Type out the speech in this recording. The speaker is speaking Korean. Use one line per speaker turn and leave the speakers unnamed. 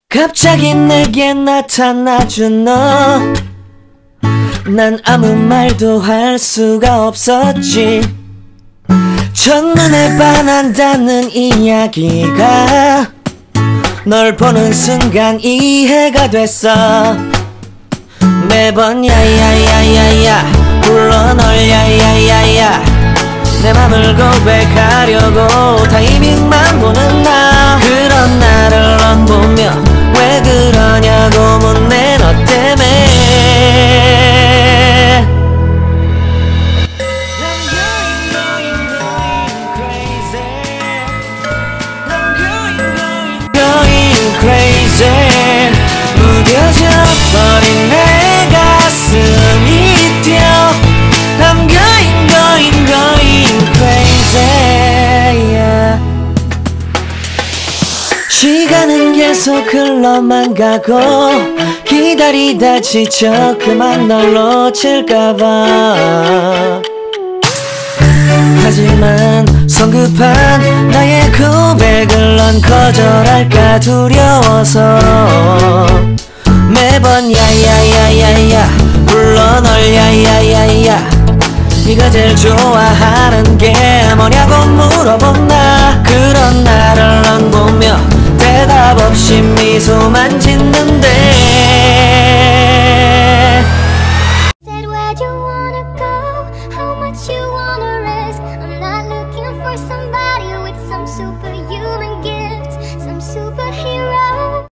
갑자기 내게 나타나준 너, 난 아무 말도 할 수가 없었지. 첫눈에 반한다는 이야기가 널 보는 순간 이해가 됐어. 매번 야야야야야 불러 널 야야야야, 내 맘을 고백하려고 타이밍만 보는 나. 그런 나를 넌 보며 왜 그러냐고 묻네. 너 때문에 crazy. 무뎌져 버린 내 가슴이 뛰어. I'm going crazy, yeah. 시간은 계속 흘러만 가고 기다리다 지쳐 그만 널 놓칠까봐. 하지만 성급한 나의 고백을 넌 거절할까 두려워서 매번 야야야야야 불러 널 야야야야. 네가 제일 좋아하는 게 뭐냐고 물어본 나. 그런 나를 넌 보며 대답 없이 미소만 짓는데